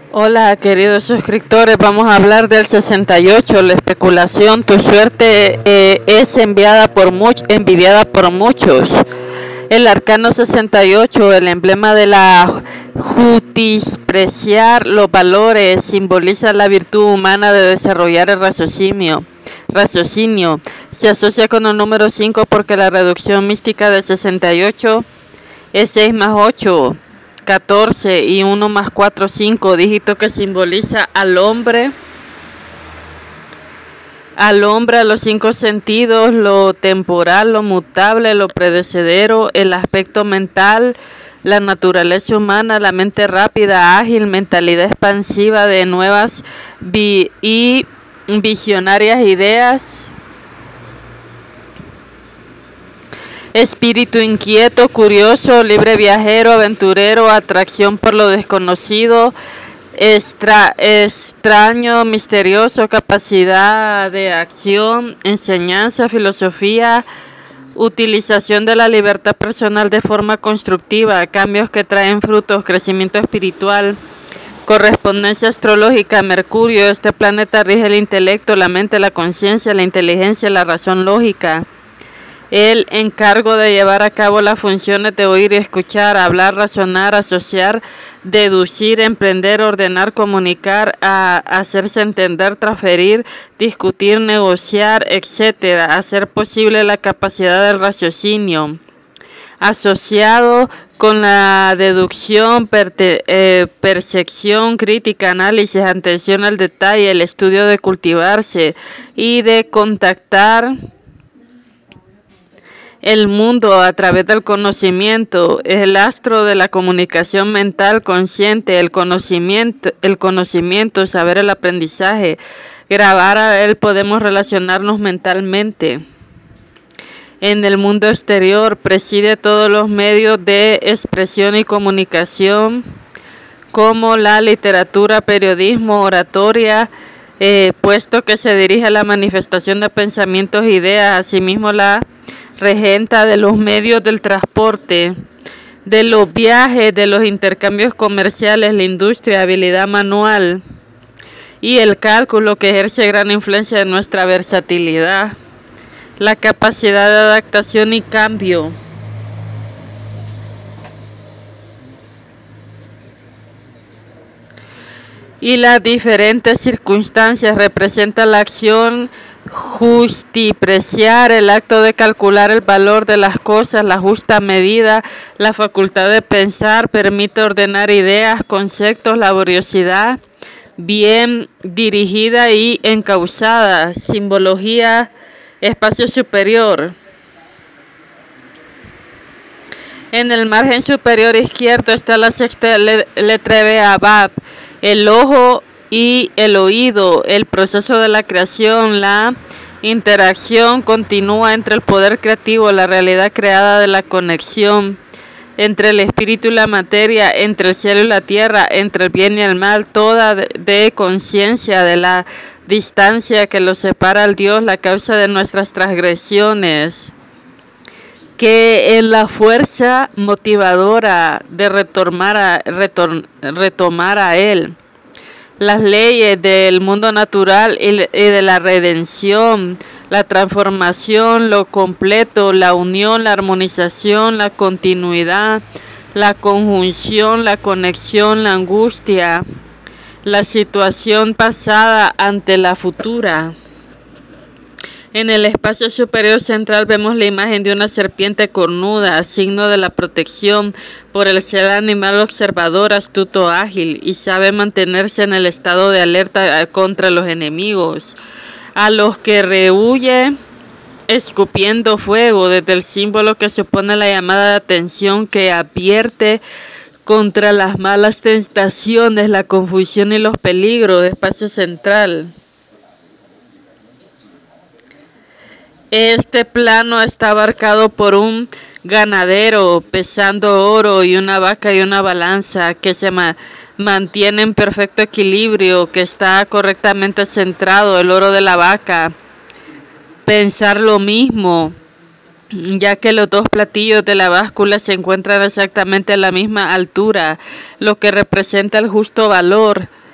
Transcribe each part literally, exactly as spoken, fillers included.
Hola, queridos suscriptores, vamos a hablar del sesenta y ocho, la especulación. Tu suerte eh, es enviada por much, envidiada por muchos. El arcano sesenta y ocho, el emblema de la justipreciar los valores, simboliza la virtud humana de desarrollar el raciocinio. Raciocinio se asocia con el número cinco porque la reducción mística de sesenta y ocho es seis más ocho. catorce y uno más cuatro, cinco, dígito que simboliza al hombre, al hombre, a los cinco sentidos, lo temporal, lo mutable, lo predecedero, el aspecto mental, la naturaleza humana, la mente rápida, ágil, mentalidad expansiva de nuevas vi y visionarias ideas. Espíritu inquieto, curioso, libre viajero, aventurero, atracción por lo desconocido, extra, extraño, misterioso, capacidad de acción, enseñanza, filosofía, utilización de la libertad personal de forma constructiva, cambios que traen frutos, crecimiento espiritual, correspondencia astrológica. Mercurio, este planeta rige el intelecto, la mente, la conciencia, la inteligencia, la razón lógica. El encargo de llevar a cabo las funciones de oír y escuchar, hablar, razonar, asociar, deducir, emprender, ordenar, comunicar, a hacerse entender, transferir, discutir, negociar, etcétera. Hacer posible la capacidad del raciocinio. Asociado con la deducción, perte, eh, percepción, crítica, análisis, atención al detalle, el estudio de cultivarse y de contactar el mundo a través del conocimiento, es el astro de la comunicación mental consciente, el conocimiento, el conocimiento, saber, el aprendizaje. Grabar a él podemos relacionarnos mentalmente. En el mundo exterior preside todos los medios de expresión y comunicación, como la literatura, periodismo, oratoria, eh, puesto que se dirige a la manifestación de pensamientos e ideas, asimismo la regenta de los medios del transporte, de los viajes, de los intercambios comerciales, la industria, habilidad manual y el cálculo, que ejerce gran influencia en nuestra versatilidad, la capacidad de adaptación y cambio. Y las diferentes circunstancias. Representa la acción justipreciar, el acto de calcular el valor de las cosas, la justa medida, la facultad de pensar, permite ordenar ideas, conceptos, laboriosidad bien dirigida y encauzada. Simbología, espacio superior. En el margen superior izquierdo está la sexta letra B, Abab, el ojo y el oído. El proceso de la creación, la interacción continúa entre el poder creativo, la realidad creada, de la conexión entre el espíritu y la materia, entre el cielo y la tierra, entre el bien y el mal, toda de, de conciencia de la distancia que los separa al Dios, la causa de nuestras transgresiones, que es la fuerza motivadora de retomar a, retor, retomar a Él. Las leyes del mundo natural y de la redención, la transformación, lo completo, la unión, la armonización, la continuidad, la conjunción, la conexión, la angustia, la situación pasada ante la futura. En el espacio superior central vemos la imagen de una serpiente cornuda, signo de la protección por el ser animal observador, astuto, ágil y sabe mantenerse en el estado de alerta contra los enemigos, a los que rehuye escupiendo fuego, desde el símbolo que supone la llamada de atención que advierte contra las malas tentaciones, la confusión y los peligros. Espacio central. Este plano está abarcado por un ganadero pesando oro y una vaca y una balanza que se ma mantiene en perfecto equilibrio, que está correctamente centrado. El oro de la vaca, pensar lo mismo, ya que los dos platillos de la báscula se encuentran exactamente a la misma altura, lo que representa el justo valor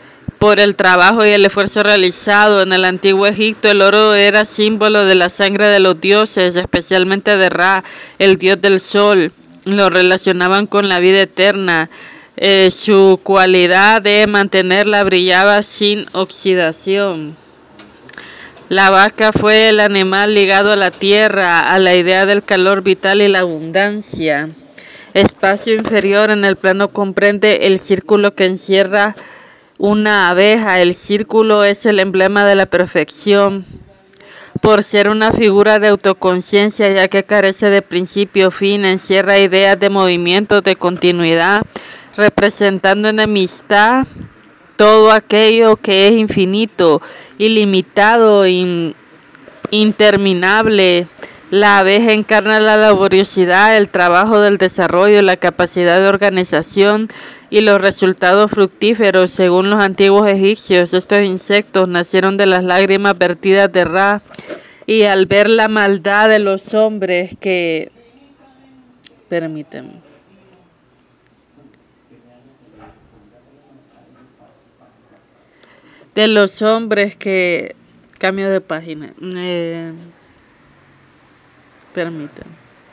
por el trabajo y el esfuerzo realizado. En el antiguo Egipto el oro era símbolo de la sangre de los dioses, especialmente de Ra, el dios del sol. Lo relacionaban con la vida eterna. Eh, su cualidad de mantenerla brillaba sin oxidación. La vaca fue el animal ligado a la tierra, a la idea del calor vital y la abundancia. Espacio inferior en el plano comprende el círculo que encierra una abeja. El círculo es el emblema de la perfección, por ser una figura de autoconciencia, ya que carece de principio, fin, encierra ideas de movimiento, de continuidad, representando enemistad todo aquello que es infinito, ilimitado, in, interminable. La abeja encarna la laboriosidad, el trabajo del desarrollo, la capacidad de organización y los resultados fructíferos. Según los antiguos egipcios, estos insectos nacieron de las lágrimas vertidas de Ra, y al ver la maldad de los hombres que... Permítanme. De los hombres que... Cambio de página. Eh... Permítanme.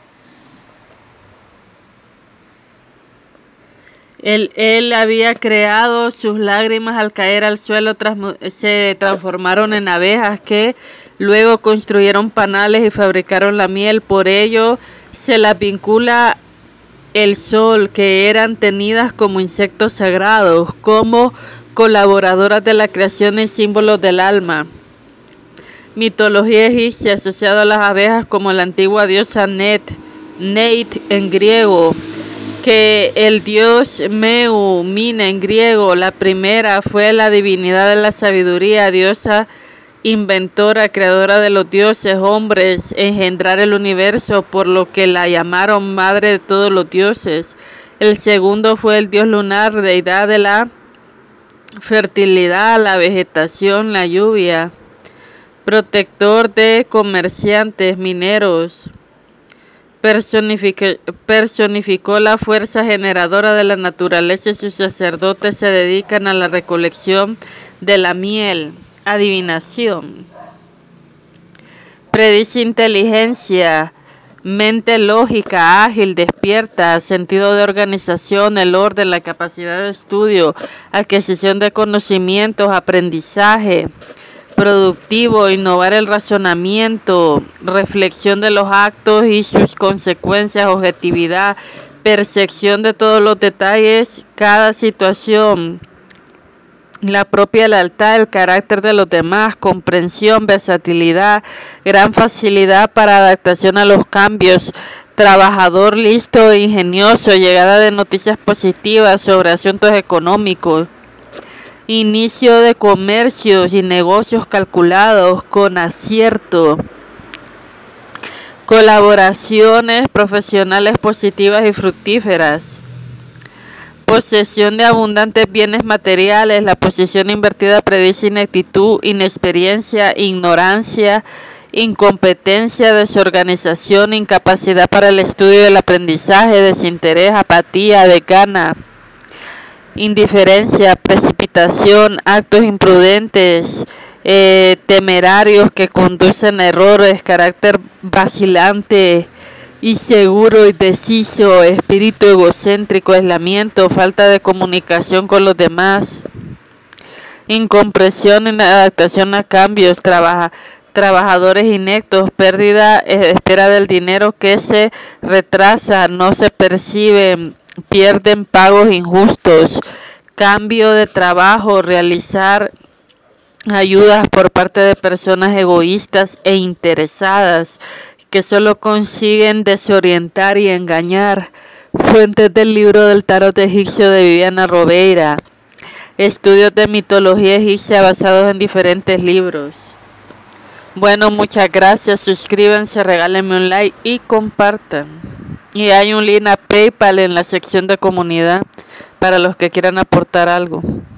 Él, él había creado sus lágrimas al caer al suelo, se transformaron en abejas que luego construyeron panales y fabricaron la miel. Por ello se las vincula el sol, que eran tenidas como insectos sagrados, como colaboradoras de la creación y símbolos del alma. Mitología egipcia asociada a las abejas como la antigua diosa Net, Neit en griego, que el dios Meu, Mina en griego. La primera fue la divinidad de la sabiduría, diosa inventora, creadora de los dioses, hombres, engendrar el universo, por lo que la llamaron madre de todos los dioses. El segundo fue el dios lunar, deidad de la fertilidad, la vegetación, la lluvia, protector de comerciantes, mineros. Personificó, personificó la fuerza generadora de la naturaleza, y sus sacerdotes se dedican a la recolección de la miel. Adivinación. Predice inteligencia, mente lógica, ágil, despierta, sentido de organización, el orden, la capacidad de estudio, adquisición de conocimientos, aprendizaje productivo, innovar el razonamiento, reflexión de los actos y sus consecuencias, objetividad, percepción de todos los detalles, cada situación, la propia lealtad, el carácter de los demás, comprensión, versatilidad, gran facilidad para adaptación a los cambios, trabajador listo e ingenioso, llegada de noticias positivas sobre asuntos económicos, inicio de comercios y negocios calculados con acierto, colaboraciones profesionales positivas y fructíferas, posesión de abundantes bienes materiales. La posición invertida predice ineptitud, inexperiencia, ignorancia, incompetencia, desorganización, incapacidad para el estudio y el aprendizaje, desinterés, apatía, desgana, indiferencia, precipitación, actos imprudentes, eh, temerarios que conducen a errores, carácter vacilante, inseguro, indeciso, espíritu egocéntrico, aislamiento, falta de comunicación con los demás, incomprensión, inadaptación a cambios, trabaja, trabajadores ineptos, pérdida, eh, espera del dinero que se retrasa, no se percibe, pierden pagos injustos, cambio de trabajo, realizar ayudas por parte de personas egoístas e interesadas que solo consiguen desorientar y engañar. Fuentes del libro del tarot egipcio de Viviana Robeira. Estudios de mitología egipcia basados en diferentes libros. Bueno, muchas gracias. Suscríbanse, regálenme un like y compartan. Y hay un link a PayPal en la sección de comunidad para los que quieran aportar algo.